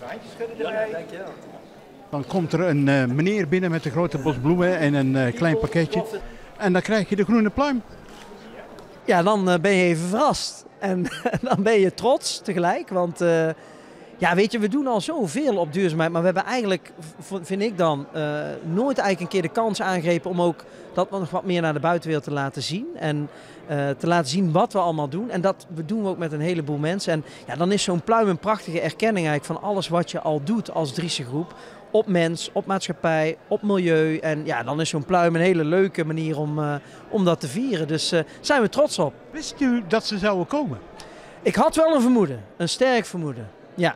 Handjes schudden erbij. Dankjewel. Dan komt er een meneer binnen met een grote bos bloemen en een klein pakketje. En dan krijg je de groene pluim. Ja, dan ben je even verrast. En dan ben je trots tegelijk. Want ja, weet je, we doen al zoveel op duurzaamheid. Maar we hebben eigenlijk, vind ik dan, nooit eigenlijk een keer de kans aangegrepen om ook dat nog wat meer naar de buitenwereld te laten zien. En te laten zien wat we allemaal doen. En dat doen we ook met een heleboel mensen. En ja, dan is zo'n pluim een prachtige erkenning eigenlijk van alles wat je al doet als Driese Groep. Op mens, op maatschappij, op milieu. En ja, dan is zo'n pluim een hele leuke manier om dat te vieren. Dus zijn we trots op. Wist u dat ze zouden komen? Ik had wel een vermoeden, een sterk vermoeden. Ja.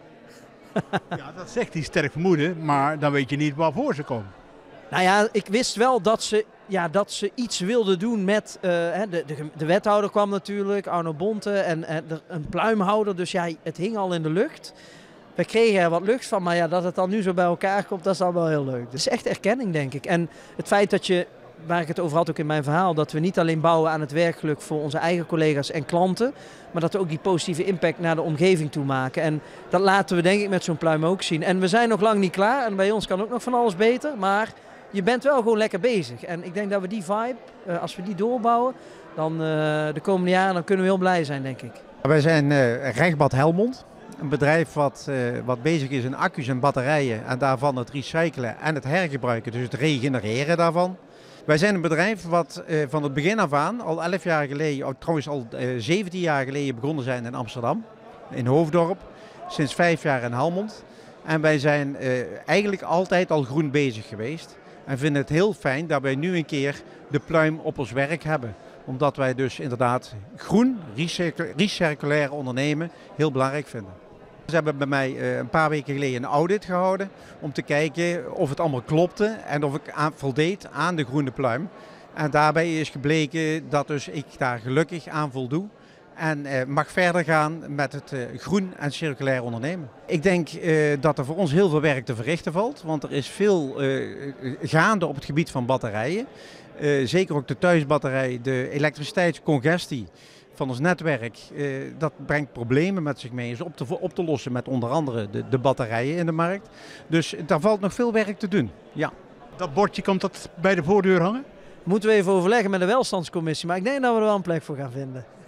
Ja, dat zegt hij, sterk vermoeden, maar dan weet je niet waarvoor ze komen. Nou ja, ik wist wel dat ze iets wilden doen met... de wethouder kwam natuurlijk, Arno Bonte, en een pluimhouder. Dus ja, het hing al in de lucht. We kregen er wat lucht van, maar ja, dat het dan nu zo bij elkaar komt, dat is dan wel heel leuk. Het is echt erkenning, denk ik. En het feit dat je, waar ik het over had ook in mijn verhaal, dat we niet alleen bouwen aan het werkgeluk voor onze eigen collega's en klanten, maar dat we ook die positieve impact naar de omgeving toe maken. En dat laten we denk ik met zo'n pluim ook zien. En we zijn nog lang niet klaar en bij ons kan ook nog van alles beter, maar je bent wel gewoon lekker bezig. En ik denk dat we die vibe, als we die doorbouwen, dan de komende jaren, dan kunnen we heel blij zijn, denk ik. Wij zijn Rechtbad Helmond. Een bedrijf wat bezig is in accu's en batterijen en daarvan het recyclen en het hergebruiken, dus het regenereren daarvan. Wij zijn een bedrijf wat van het begin af aan, al 11 jaar geleden, trouwens al 17 jaar geleden begonnen zijn in Amsterdam, in Hoofddorp, sinds 5 jaar in Helmond. En wij zijn eigenlijk altijd al groen bezig geweest en vinden het heel fijn dat wij nu een keer de pluim op ons werk hebben. Omdat wij dus inderdaad groen, recirculair ondernemen heel belangrijk vinden. Ze hebben bij mij een paar weken geleden een audit gehouden om te kijken of het allemaal klopte en of ik voldeed aan de groene pluim. En daarbij is gebleken dat dus ik daar gelukkig aan voldoe en mag verder gaan met het groen en circulair ondernemen. Ik denk dat er voor ons heel veel werk te verrichten valt, want er is veel gaande op het gebied van batterijen. Zeker ook de thuisbatterij, de elektriciteitscongestie van ons netwerk, dat brengt problemen met zich mee. Is op te lossen met onder andere de batterijen in de markt. Dus daar valt nog veel werk te doen. Ja. Dat bordje, komt dat bij de voordeur hangen? Moeten we even overleggen met de welstandscommissie, maar ik denk dat we er wel een plek voor gaan vinden.